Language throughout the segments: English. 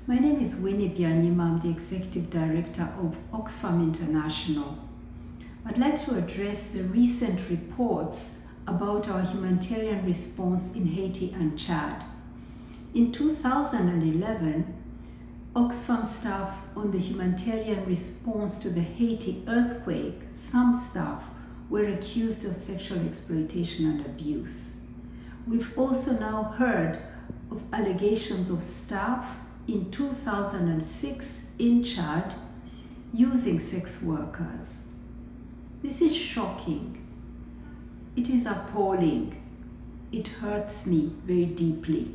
My name is Winnie Byanyima. I'm the Executive Director of Oxfam International. I'd like to address the recent reports about our humanitarian response in Haiti and Chad. In 2011, Oxfam staff on the humanitarian response to the Haiti earthquake, some staff were accused of sexual exploitation and abuse. We've also now heard of allegations of staff in 2006 in Chad using sex workers. This is shocking. It is appalling. It hurts me very deeply.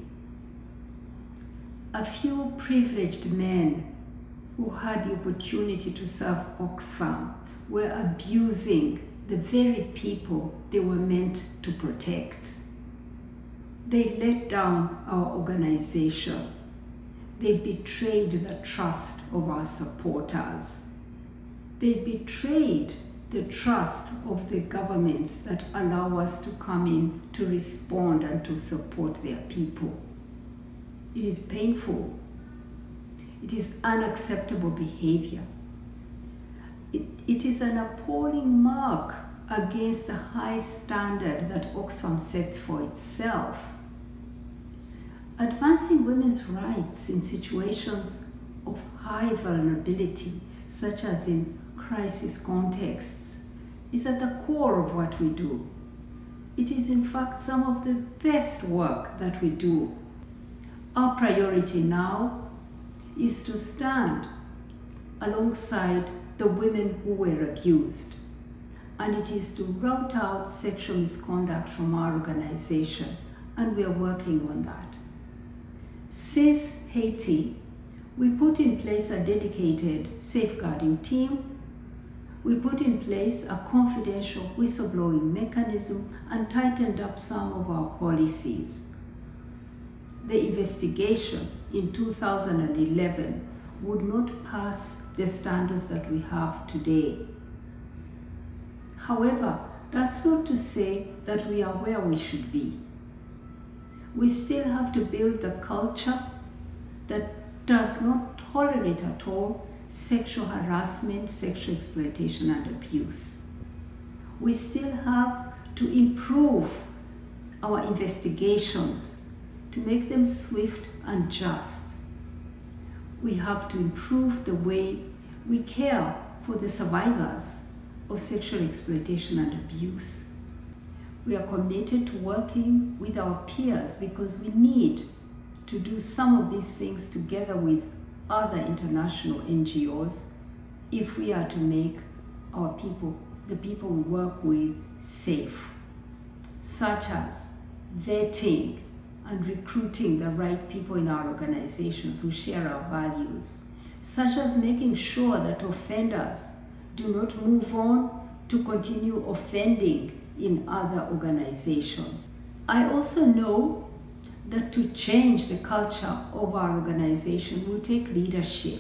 A few privileged men who had the opportunity to serve Oxfam were abusing the very people they were meant to protect. They let down our organization. They betrayed the trust of our supporters. They betrayed the trust of the governments that allow us to come in to respond and to support their people. It is painful. It is unacceptable behavior. It is an appalling mark against the high standard that Oxfam sets for itself. Advancing women's rights in situations of high vulnerability, such as in crisis contexts, is at the core of what we do. It is in fact some of the best work that we do. Our priority now is to stand alongside the women who were abused, and it is to root out sexual misconduct from our organization, and we are working on that. Since Haiti, we put in place a dedicated safeguarding team. We put in place a confidential whistleblowing mechanism and tightened up some of our policies. The investigation in 2011 would not pass the standards that we have today. However, that's not to say that we are where we should be. We still have to build the culture that does not tolerate at all sexual harassment, sexual exploitation, and abuse. We still have to improve our investigations to make them swift and just. We have to improve the way we care for the survivors of sexual exploitation and abuse. We are committed to working with our peers because we need to do some of these things together with other international NGOs if we are to make our people, the people we work with, safe, such as vetting and recruiting the right people in our organizations who share our values, such as making sure that offenders do not move on to continue offending in other organizations. I also know that to change the culture of our organization will take leadership.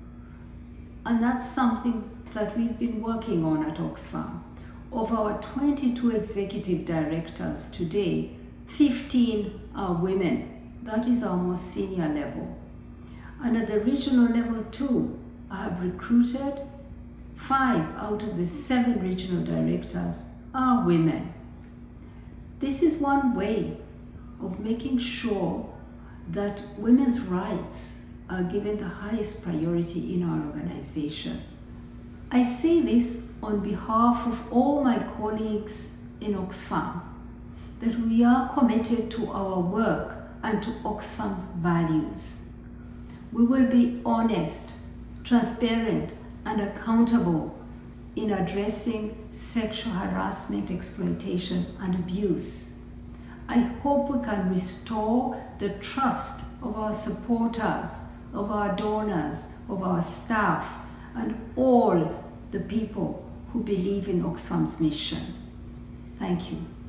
And that's something that we've been working on at Oxfam. Of our 22 executive directors today, 15 are women. That is our most senior level. And at the regional level too, I have recruited 5 out of the 7 regional directors are women. This is one way of making sure that women's rights are given the highest priority in our organization. I say this on behalf of all my colleagues in Oxfam, that we are committed to our work and to Oxfam's values. We will be honest, transparent, and accountable in addressing sexual harassment, exploitation, and abuse. I hope we can restore the trust of our supporters, of our donors, of our staff, and all the people who believe in Oxfam's mission. Thank you.